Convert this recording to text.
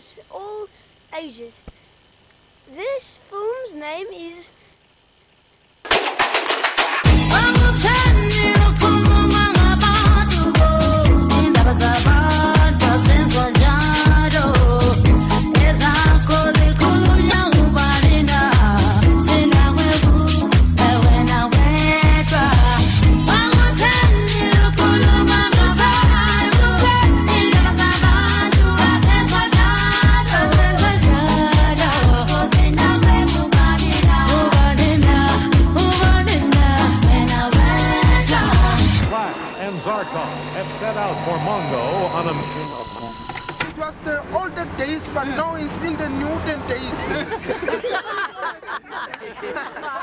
famous all ages. This film's name is... Set out for Mongo on a mission of... It was the older days, but now it's in the Newton days.